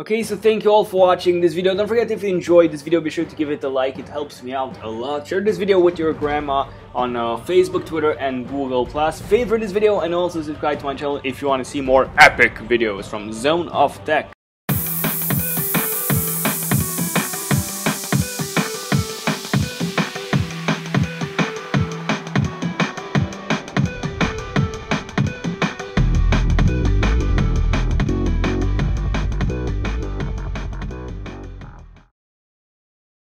Okay, so thank you all for watching this video. Don't forget, if you enjoyed this video, be sure to give it a like. It helps me out a lot. Share this video with your grandma on Facebook, Twitter, and Google+. Favorite this video and also subscribe to my channel if you want to see more epic videos from Zone of Tech.